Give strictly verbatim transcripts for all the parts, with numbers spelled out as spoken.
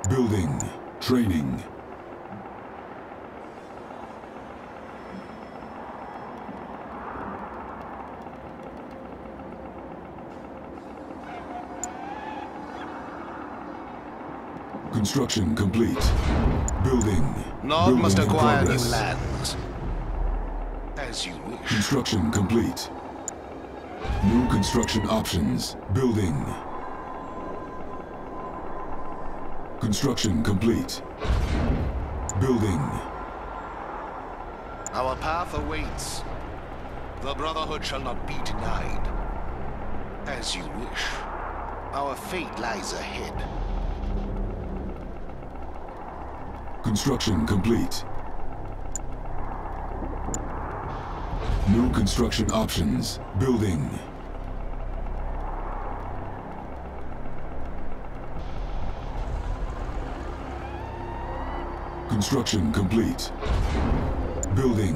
Building. Training. Construction complete. Building. Nod Building must in acquire new progress. lands. As you wish. Construction complete. New construction options. Building. Construction complete. Building. Our path awaits. The Brotherhood shall not be denied. As you wish. Our fate lies ahead. Construction complete. New construction options. Building. Construction complete. Building.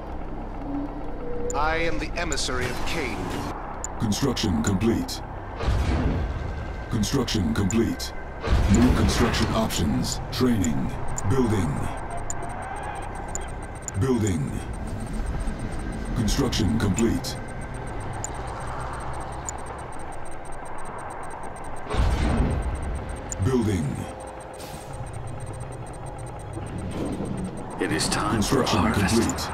I am the emissary of Kane. Construction complete. Construction complete. New construction options. Training. Building. Building. Construction complete. Building. It is time for Construction harvest.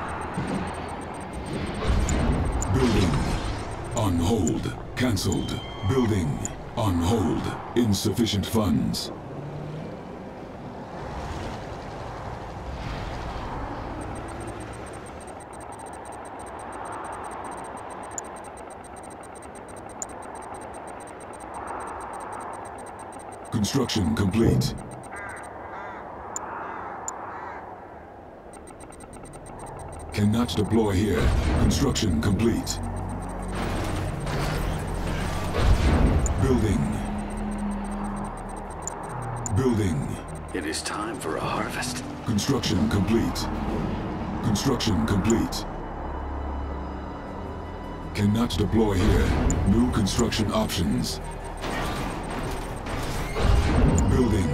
complete. Building. On hold. Cancelled. Building. On hold. Insufficient funds. Construction complete. Cannot deploy here. Construction complete. Building. Building. It is time for a harvest. Construction complete. Construction complete. Cannot deploy here. New construction options. Building.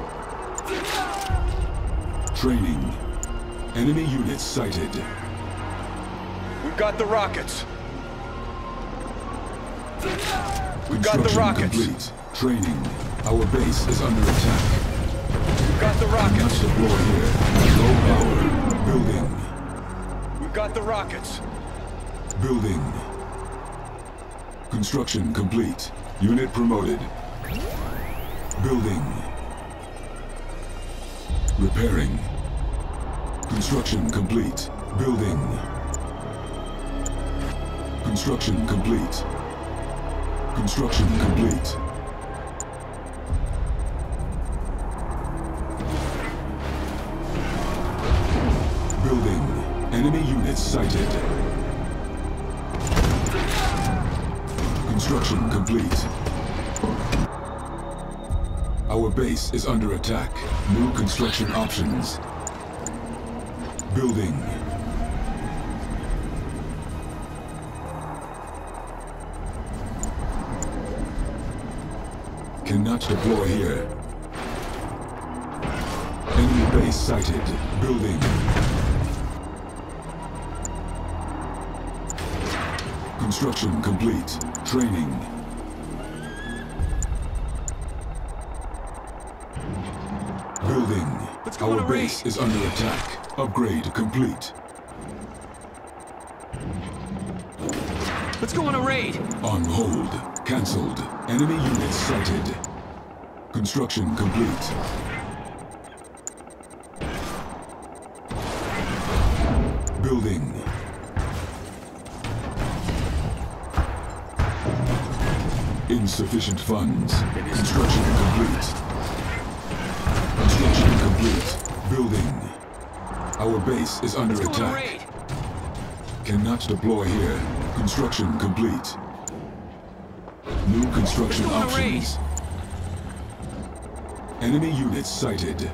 Training. Enemy units sighted. We've got the rockets. We've got the Construction rockets. complete. Training. Our base is under attack. We've got the Cannot rockets. deploy here. Low power. Building. We've got the rockets. Building. Construction complete. Unit promoted. Building. Repairing. Construction complete. Building. Construction complete. Construction complete. Building. Enemy units sighted. Construction complete. Our base is under attack. New construction options. Building. Cannot deploy here. Enemy base sighted. Building. Construction complete. Training. Building. Let's go on Our a raid. base is under attack. Upgrade complete. Let's go on a raid. On hold. Cancelled. Enemy units sighted. Construction complete. Building. Insufficient funds. Construction complete. Construction complete. Building. Our base is under Let's go on a attack. raid. Cannot deploy here. Construction complete. New construction Let's go on a raid. options. Enemy units sighted.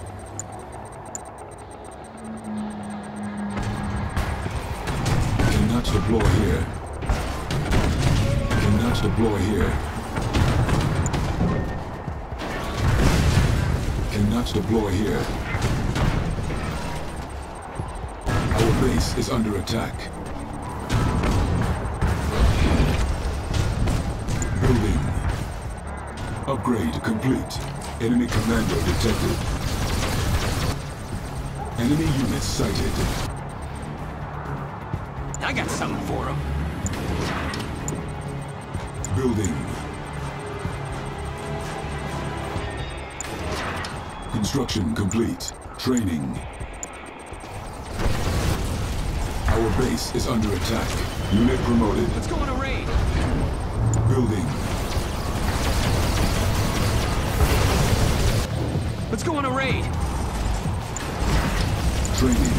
Cannot deploy here. Cannot deploy here. Cannot deploy here. Our base is under attack. Building. Upgrade complete. Enemy commando detected. Enemy units sighted. I got something for him. Building. Construction complete. Training. Our base is under attack. Unit promoted. Let's go on a raid. Building. Let's go on a raid. Training.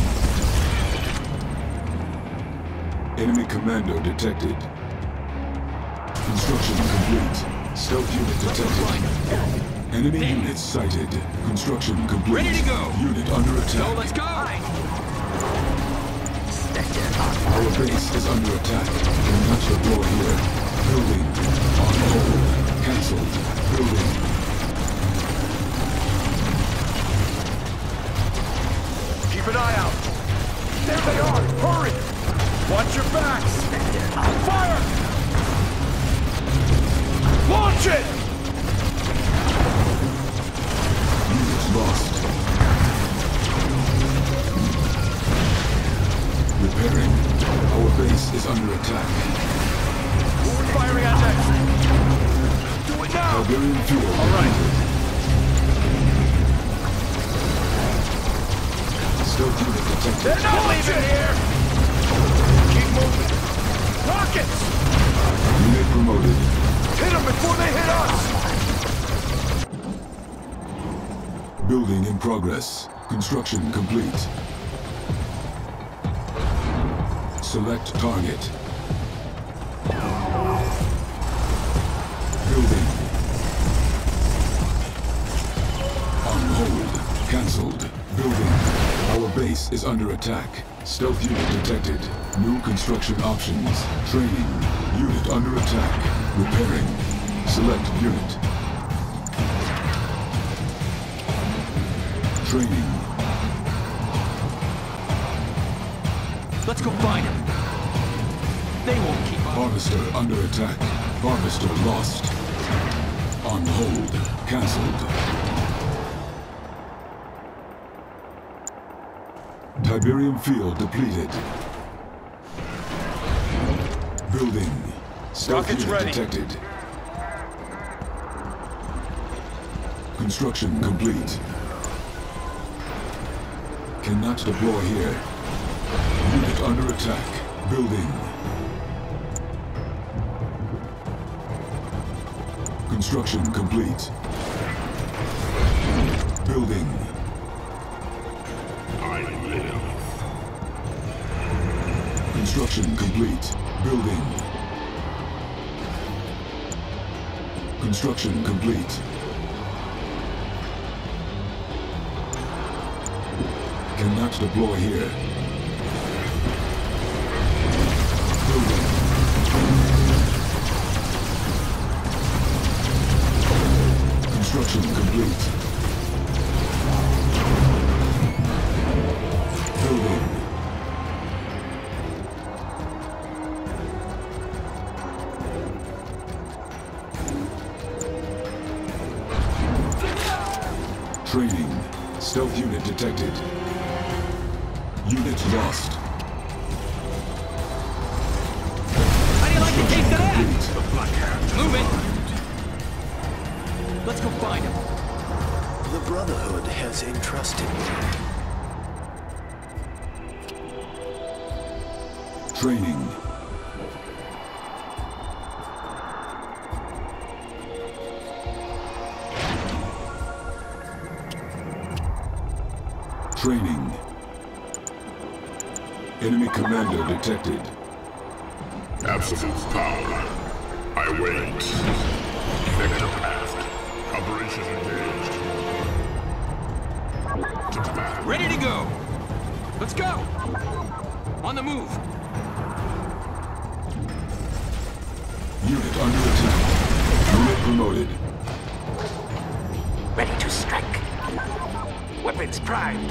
Enemy commando detected. Construction complete. Stealth unit detected. Enemy Hey. units sighted. Construction complete. Ready to go. Unit under attack. So let's go. Our base is under attack. Cannot deploy here. Building. On hold. Cancelled. Building. Keep an eye out. There they are. Hurry. Watch your backs. Fire. Launch it. Units lost. Repairing. Our base is under attack. Who are we firing at next? Do it now. Tiberium fuel. All right. Stealth unit detected. They're not leaving here. Keep moving. Rockets. Unit promoted. Hit them before they hit us. Building in progress. Construction complete. Select target. Building. On hold. Cancelled. Building. Our base is under attack. Stealth unit detected. New construction options. Training. Unit under attack. Repairing. Select unit. Training. Let's go find them. They won't keep up. Harvester under attack. Harvester lost. On hold. Cancelled. Tiberium field depleted. Building. Stealth Rockets unit ready. detected. Construction complete. Cannot deploy here. Unit under attack. Building. Construction complete. Building. I live. Construction complete. Building. Construction complete. Cannot deploy here. Building. Construction complete. Building. Training. Stealth unit detected. Unit lost. How do you like the taste of that? Complete. The black hair. Move it. Let's go find him. The Brotherhood has entrusted me. Training. Training. Enemy commander detected. Absolute power. I wait. Vector path. Operation engaged. To command. Ready to go. Let's go. On the move. Unit under attack. Unit promoted. Ready to strike. Weapons primed.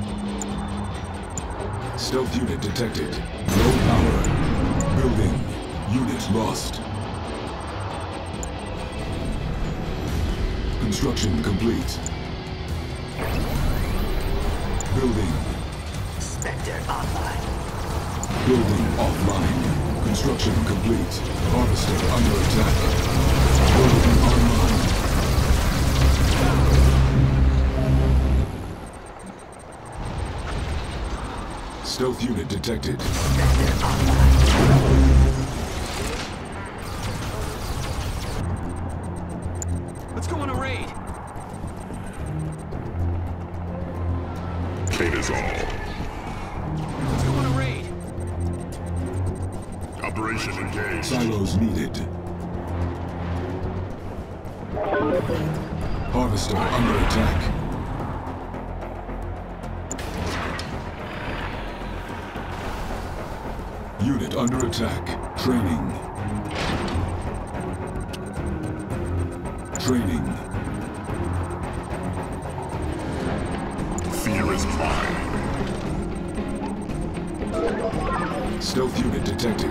Stealth unit detected. Low power. Building. Unit lost. Construction complete. Building. Spectre online. Building offline. Construction complete. Harvester under attack. Building online. Stealth unit detected. Spectre online. Let's go on a raid. Kane is all. Let's go on a raid. Operation engaged. Silos needed. Harvester under attack. Unit under attack. Training. Training. Fear is mine. Stealth unit detected.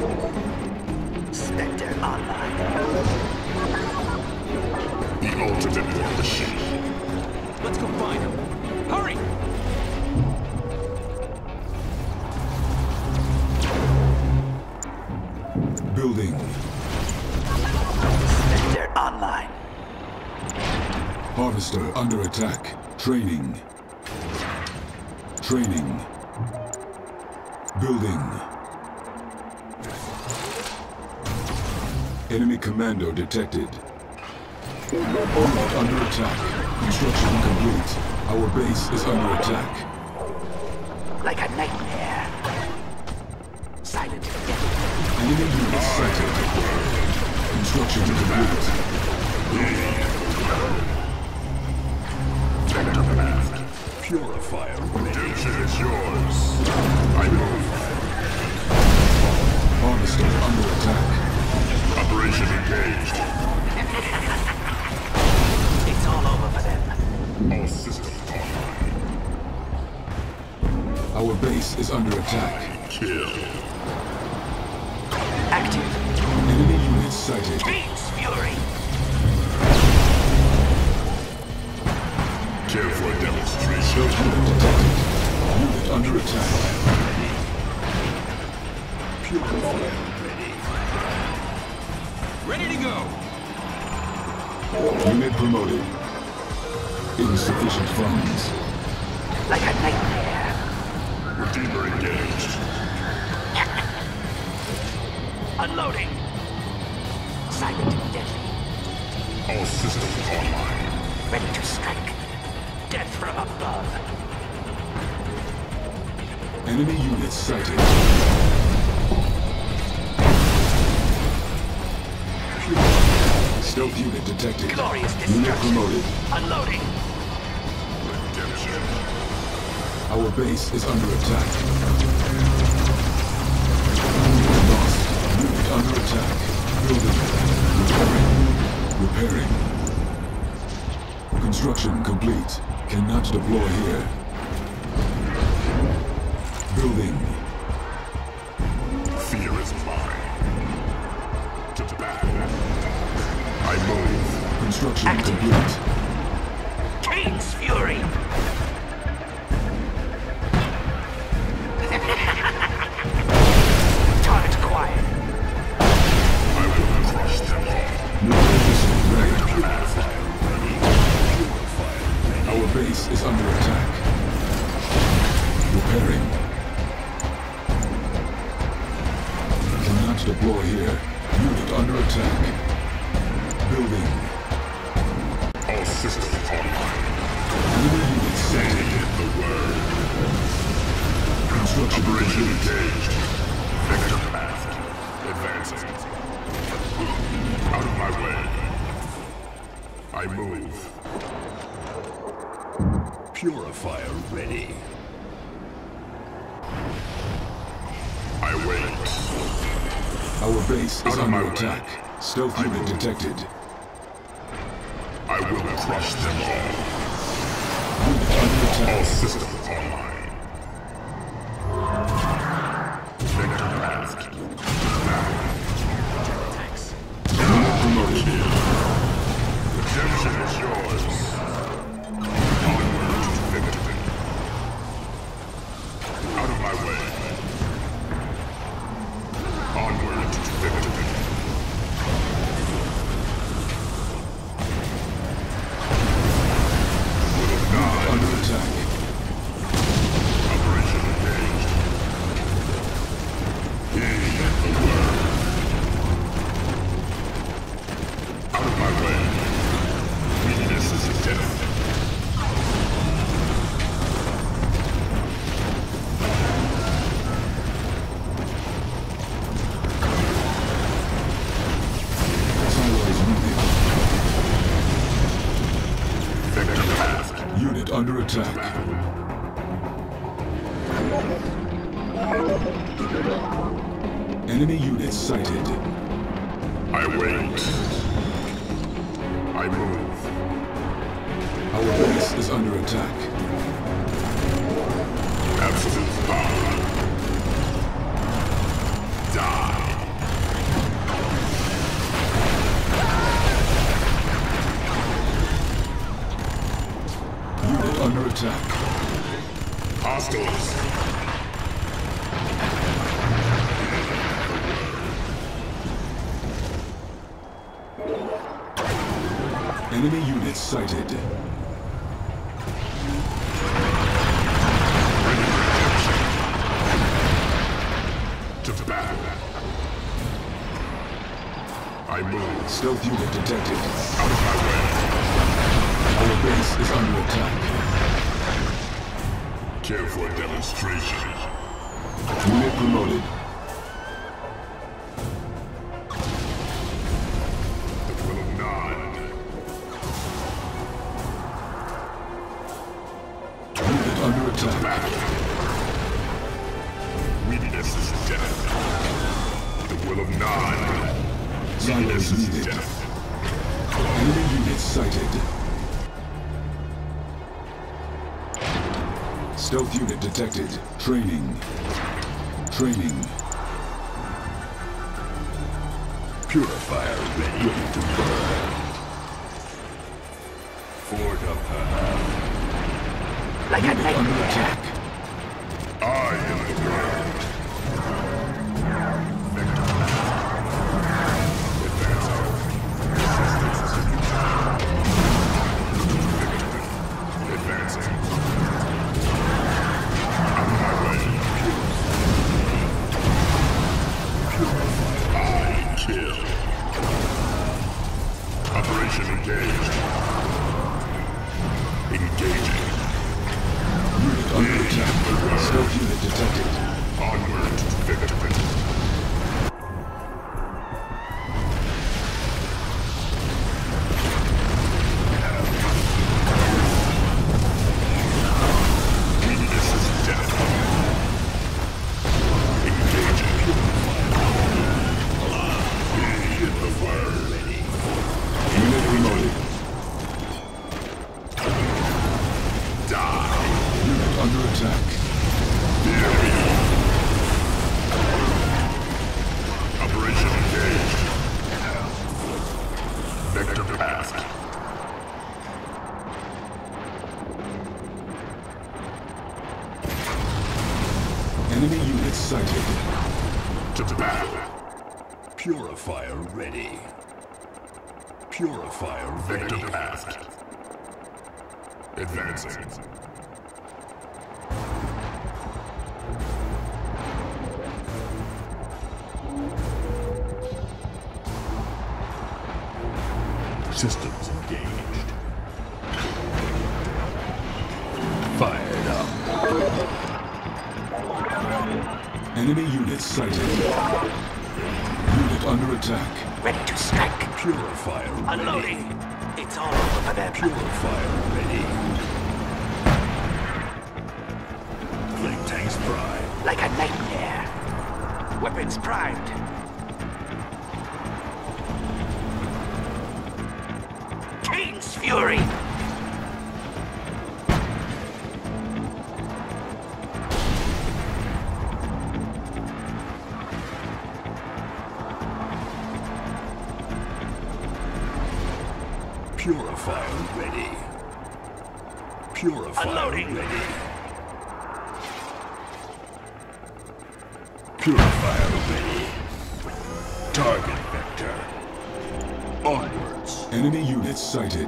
Spectre online. The ultimate war machine. Let's go find him. Hurry! Building. Spectre online. Harvester under attack. Training. Training. Building. Enemy commando detected. Unit under attack. Construction complete. Our base is under attack. Like a nightmare. Silent death. Enemy unit sighted. Construction complete. Vector path. Purifier. Redemption is yours. I move. Harvester under attack. Operation engaged. It's all over for them. All systems online. Our base is under attack. Kill. Active. Enemy units sighted. Kane's fury. Care for a demonstration. Stealth unit detected. Unit under attack. Purifier ready. Ready to go. Unit promoted. Insufficient funds. Like a nightmare. Redeemer engaged. Unloading. Silent and deadly. All systems online. Ready to strike. Death from above. Enemy units sighted. Stealth unit detected. Glorious Unit destruction. promoted. Unloading. Redemption. Our base is under attack. Unit lost. Unit under attack. Building. Repairing. Repairing. Construction complete. Cannot deploy here. Building. Fear is mine. To battle. I move. Construction Active. complete. Kane's fury. Target quiet. I will crush them all. No missile ready. Purifier ready. Purifier ready. Our base is under attack. Repairing. Cannot deploy here. Unit under attack. Building. All systems online. Enemy unit Say sighted. the word. Construction Operation complete. engaged. Vector path. Advancing. Out of my way. I move. Purifier ready. I wait. Our base is Out of my under way. attack. Stealth I unit move. detected. I will crush them all. Unit under attack. All systems online. Vector passed. Unit promoted. Redemption is yours. Onward to victory. Out of my way. Onward to victory. Under attack. Operation engaged. He is the word. Out of my way. Weakness is death. Silos moving. Vector passed. Unit under attack. Enemy units sighted. I wait. I move. Our base is under attack. Absolute power. Die. Unit under attack. Hostiles. Enemy units sighted. To battle. I move. Stealth unit detected. Out of my way. Our base is under attack. Care for a demonstration. Unit promoted. The will of none. Unit under attack. Battle. Weakness is death. The will of none. Silos Weakness is needed. death. Enemy units sighted. Stealth unit detected. Training. Training. Purifier ready to burn. For the path. Like a Unit under nightmare. attack. I am the ground. Vector path. Advancing. Resistance is futile. Victory. Advancing. Out of my way. Purify. I kill. Operation engaged. Engaging. Unit under attack. Stealth unit detected. Onward to victory. Weakness is death. Engaging. Be in the word. Unit promoted. Die. Unit under attack. Fear me. Operation engaged. Vector passed. Enemy units sighted. To battle. Purifier ready. Purifier Vector ready. passed. Advancing. Systems engaged. Fired up. Enemy units sighted. Unit under attack. Ready to strike. Purifier ready. Unloading. It's all over for them. Purifier ready. Flame tanks prime. Like a nightmare. Weapons primed. Kane's fury. Purifier ready. Purifier Unloading. ready. Purifier ready. Target vector. Onwards. Enemy units sighted.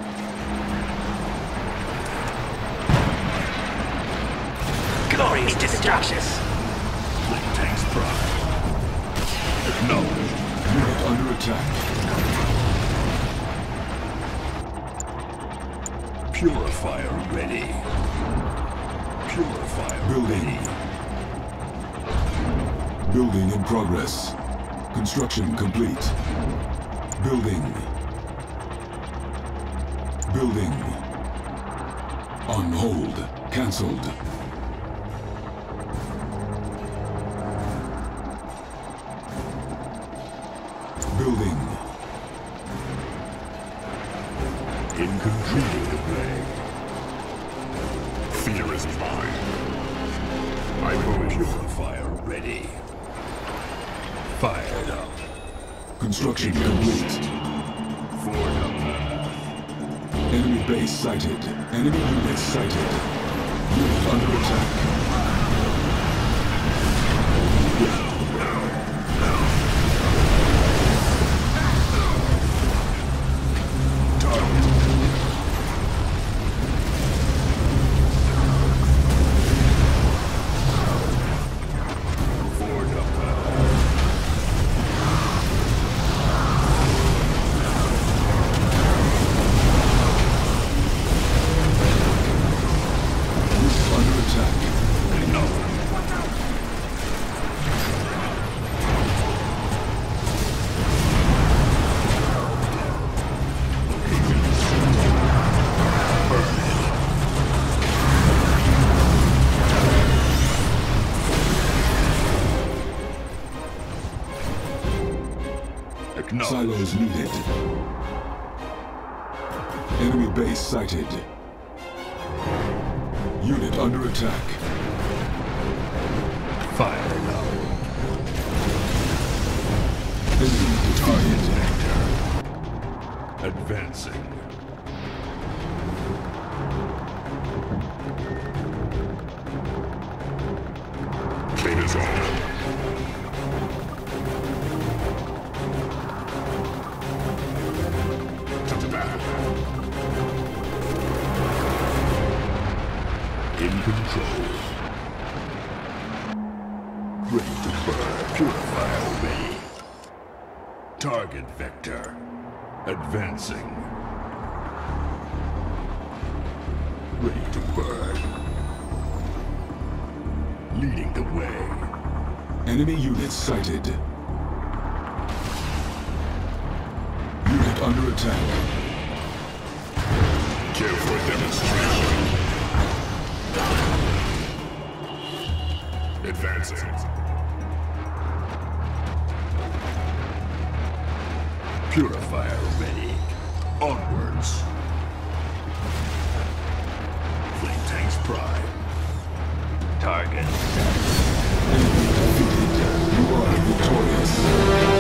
Glory to the darkness. Fleet tanks prime. Acknowledged. Unit under attack. Purifier ready. Purifier Building. ready. Building in progress. Construction complete. Building. Building. On hold. Cancelled. Building. In control the plague. Fear is mine. I move. Purifier ready. Fired up. Construction complete. For the path. Enemy base sighted. Enemy units sighted. Unit under attack. For the path. Unit under attack. No. Acknowledged. Silos needed. Enemy base sighted. Unit under attack. Fired up. Enemy defeated. Advancing. Kane is on. To the back. In control. Ready to burn. Purifier ready. Target vector. Advancing. Ready to burn. Leading the way. Enemy units sighted. Unit under attack. Care for a demonstration. Advancing. Purifier ready. Onwards. Fleet tanks prime. Target. Enemy defeated. You are victorious.